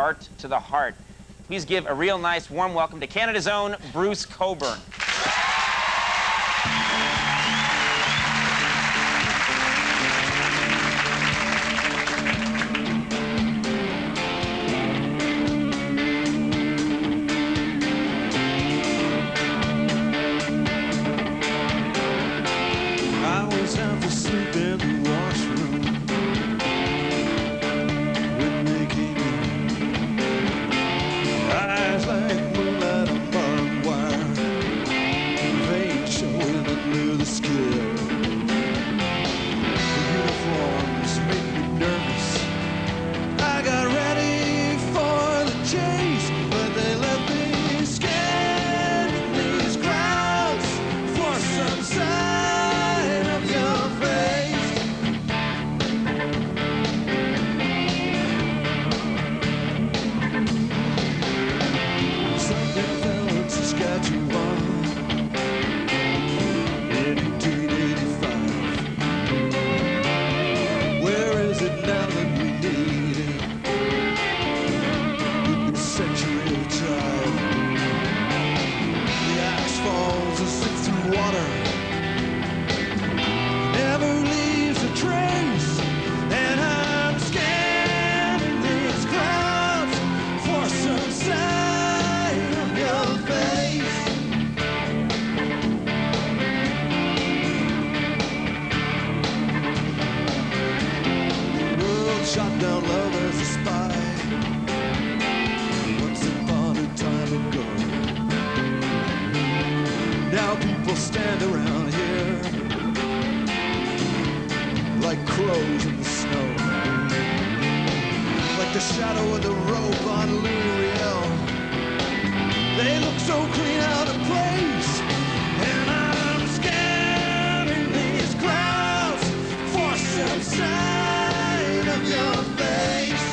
Art to the Heart. Please give a real nice, warm welcome to Canada's own Bruce Cockburn. I was half asleep in the washroom when they came in. Eyes like moonlight on barbed wire, veins showing under the skin. The uniforms made me nervous. I got ready for the chase, but they left me scared in these crowds for some sign of your face. Something fell in Saskatchewan in 1885. Where is it now that we need it? In this century of time, the axe falls as if through water, never leaves a trace, and I'm scanning these crowds for some sign of your face. The world shot down love as a spy once upon a time ago. Now people stand around here like crows in the snow, like the shadow of the rope on Louis Riel. They look so clean out of place, and I'm scanning these crowds for some sign of your face.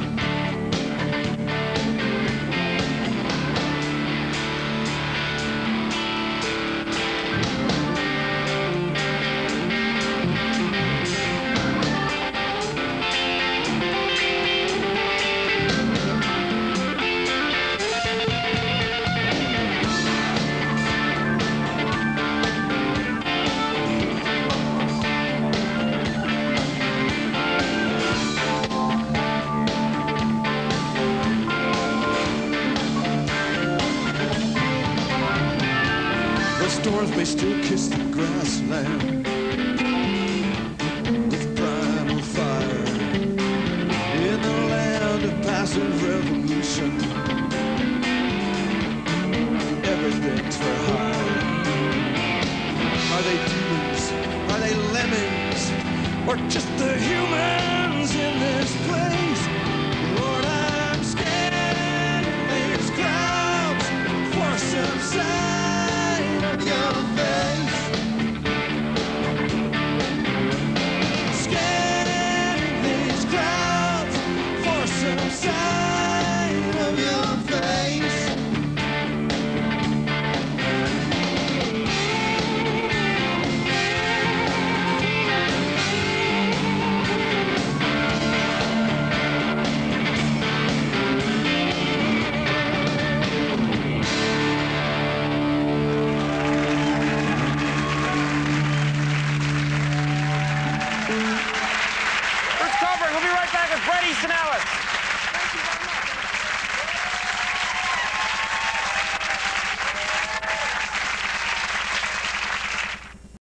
The storms may still kiss the grassland with primal fire. In the land of passive revolution, everything's for hire. Are they demons? Are they lemmings? Or just the humans in this place? Lord, I'm scanning these crowds for some sign of your face. Scanning these crowds for some sign